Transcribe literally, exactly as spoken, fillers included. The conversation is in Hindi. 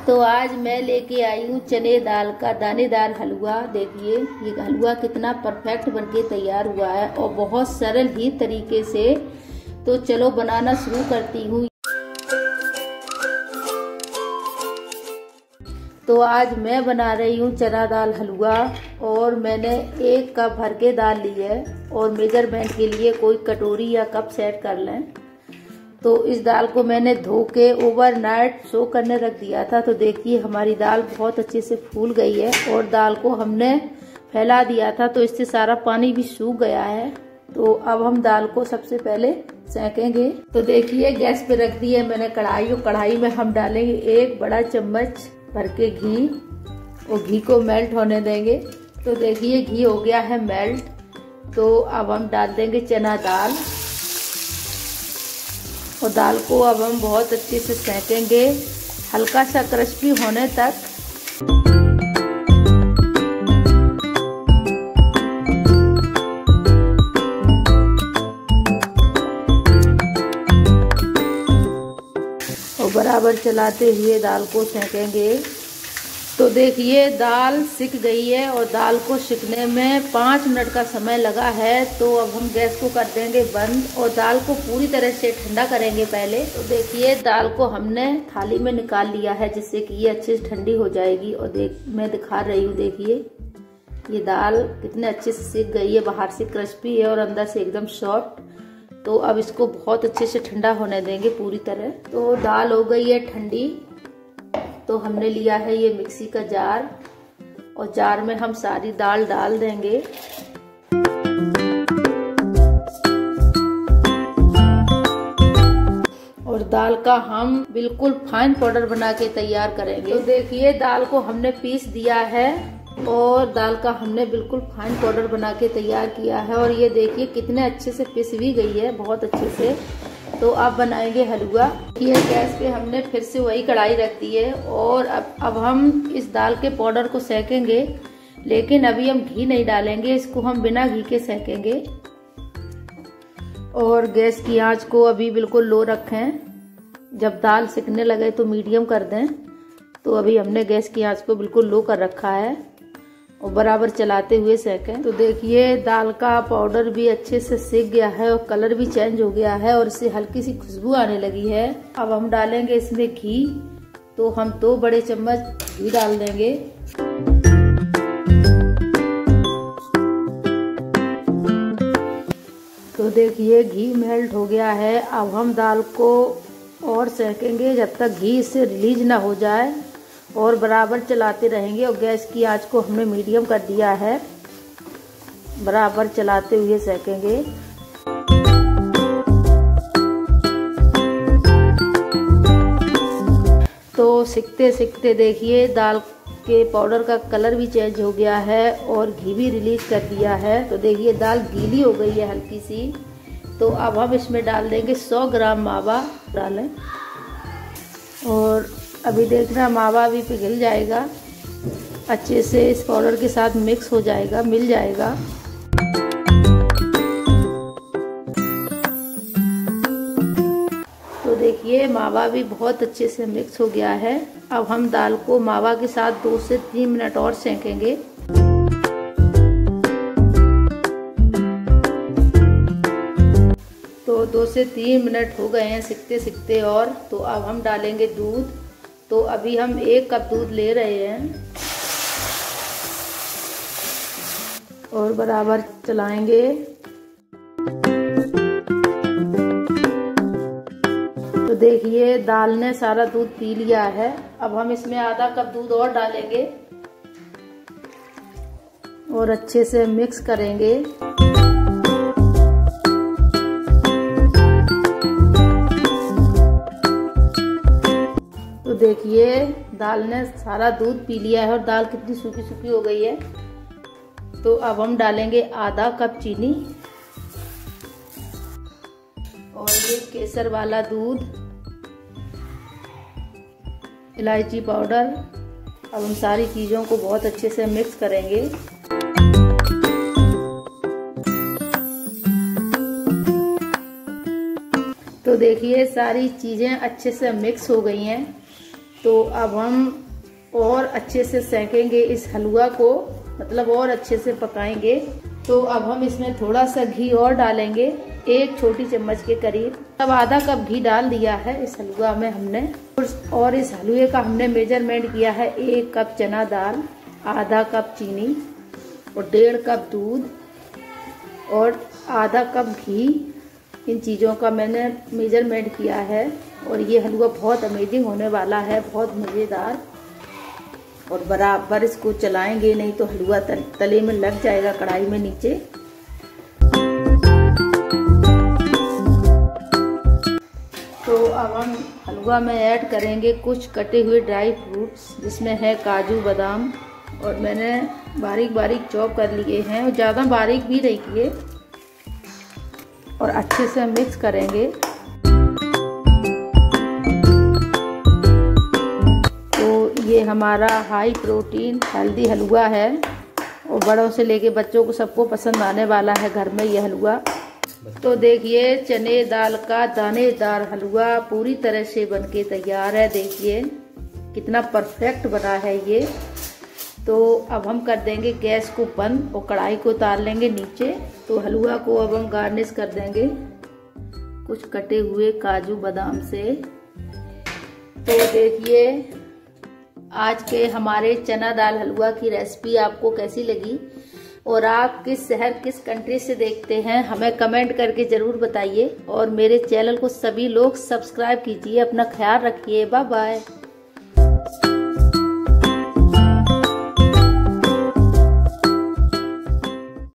तो आज मैं लेके आई हूँ चने दाल का दानेदार हलवा। देखिए ये हलवा कितना परफेक्ट बनके तैयार हुआ है और बहुत सरल ही तरीके से। तो चलो बनाना शुरू करती हूँ। तो आज मैं बना रही हूँ चना दाल हलवा और मैंने एक कप भर के दाल ली है और मेजरमेंट के लिए कोई कटोरी या कप सेट कर लें। तो इस दाल को मैंने धो के ओवरनाइट सो करने रख दिया था। तो देखिए हमारी दाल बहुत अच्छे से फूल गई है और दाल को हमने फैला दिया था तो इससे सारा पानी भी सूख गया है। तो अब हम दाल को सबसे पहले सेकेंगे। तो देखिए गैस पे रख दी है मैंने कढ़ाई और कढ़ाई में हम डालेंगे एक बड़ा चम्मच भर के घी और घी को मेल्ट होने देंगे। तो देखिए घी हो गया है मेल्ट। तो अब हम डाल देंगे चना दाल और दाल को अब हम बहुत अच्छे से सेकेंगे हल्का सा क्रिस्पी होने तक। और बराबर चलाते हुए दाल को सेकेंगे। तो देखिए दाल सिक गई है और दाल को सिकने में पाँच मिनट का समय लगा है। तो अब हम गैस को कर देंगे बंद और दाल को पूरी तरह से ठंडा करेंगे पहले। तो देखिए दाल को हमने थाली में निकाल लिया है जिससे कि ये अच्छे से ठंडी हो जाएगी। और देख मैं दिखा रही हूँ, देखिए ये दाल कितने अच्छे से सिक गई है, बाहर से क्रिस्पी है और अंदर से एकदम सॉफ्ट। तो अब इसको बहुत अच्छे से ठंडा होने देंगे पूरी तरह। तो दाल हो गई है ठंडी। तो हमने लिया है ये मिक्सी का जार और जार में हम सारी दाल डाल देंगे। और दाल का हम बिल्कुल फाइन पाउडर बना के तैयार करेंगे। तो देखिए दाल को हमने पीस दिया है और दाल का हमने बिल्कुल फाइन पाउडर बना के तैयार किया है। और ये देखिए कितने अच्छे से पिस भी गई है, बहुत अच्छे से। तो अब बनाएंगे हलवा। ये गैस पे हमने फिर से वही कढ़ाई रख दी है और अब अब हम इस दाल के पाउडर को सेकेंगे। लेकिन अभी हम घी नहीं डालेंगे, इसको हम बिना घी के सेकेंगे। और गैस की आंच को अभी बिल्कुल लो रखें। जब दाल सिकने लगे तो मीडियम कर दें। तो अभी हमने गैस की आंच को बिल्कुल लो कर रखा है और बराबर चलाते हुए सेकें। तो देखिए दाल का पाउडर भी अच्छे से सिक गया है और कलर भी चेंज हो गया है और इससे हल्की सी खुशबू आने लगी है। अब हम डालेंगे इसमें घी। तो हम दो बड़े चम्मच घी डाल देंगे। तो देखिए घी मेल्ट हो गया है। अब हम दाल को और सेकेंगे जब तक घी इससे रिलीज ना हो जाए और बराबर चलाते रहेंगे। और गैस की आंच को हमने मीडियम कर दिया है, बराबर चलाते हुए सेकेंगे। तो सिकते सिकते देखिए दाल के पाउडर का कलर भी चेंज हो गया है और घी भी रिलीज कर दिया है। तो देखिए दाल गीली हो गई है हल्की सी। तो अब हम इसमें डाल देंगे सौ ग्राम मावा डालें। और अभी देखना मावा भी पिघल जाएगा, अच्छे से इस पाउडर के साथ मिक्स हो जाएगा, मिल जाएगा। तो देखिए मावा भी बहुत अच्छे से मिक्स हो गया है। अब हम दाल को मावा के साथ दो से तीन मिनट और सेकेंगे। तो दो से तीन मिनट हो गए हैं सिकते सिकते और। तो अब हम डालेंगे दूध। तो अभी हम एक कप दूध ले रहे हैं और बराबर चलाएंगे। तो देखिए दाल ने सारा दूध पी लिया है। अब हम इसमें आधा कप दूध और डालेंगे और अच्छे से मिक्स करेंगे। तो देखिए दाल ने सारा दूध पी लिया है और दाल कितनी सूखी सूखी हो गई है। तो अब हम डालेंगे आधा कप चीनी और ये केसर वाला दूध, इलायची पाउडर। अब हम सारी चीज़ों को बहुत अच्छे से मिक्स करेंगे। तो देखिए सारी चीज़ें अच्छे से मिक्स हो गई हैं तो अब हम और अच्छे से सेकेंगे इस हलवा को, मतलब और अच्छे से पकाएंगे। तो अब हम इसमें थोड़ा सा घी और डालेंगे, एक छोटी चम्मच के करीब। अब आधा कप घी डाल दिया है इस हलवा में हमने। और इस हलवे का हमने मेजरमेंट किया है एक कप चना दाल, आधा कप चीनी और डेढ़ कप दूध और आधा कप घी। इन चीज़ों का मैंने मेजरमेंट किया है और ये हलवा बहुत अमेजिंग होने वाला है, बहुत मज़ेदार। और बराबर इसको चलाएंगे, नहीं तो हलवा तले में लग जाएगा कढ़ाई में नीचे। तो अब हम हलवा में ऐड करेंगे कुछ कटे हुए ड्राई फ्रूट्स, जिसमें है काजू बादाम, और मैंने बारीक बारीक चॉप कर लिए हैं और ज़्यादा बारीक भी नहीं किए। और अच्छे से मिक्स करेंगे। तो ये हमारा हाई प्रोटीन हेल्दी हलवा है और बड़ों से लेके बच्चों को सबको पसंद आने वाला है घर में ये हलवा। तो देखिए चने दाल का दानेदार हलवा पूरी तरह से बनके तैयार है। देखिए कितना परफेक्ट बना है ये। तो अब हम कर देंगे गैस को बंद और कढ़ाई को उतार लेंगे नीचे। तो हलवा को अब हम गार्निश कर देंगे कुछ कटे हुए काजू बादाम से। तो देखिए आज के हमारे चना दाल हलवा की रेसिपी आपको कैसी लगी और आप किस शहर किस कंट्री से देखते हैं हमें कमेंट करके जरूर बताइए। और मेरे चैनल को सभी लोग सब्सक्राइब कीजिए। अपना ख्याल रखिए। Bye bye.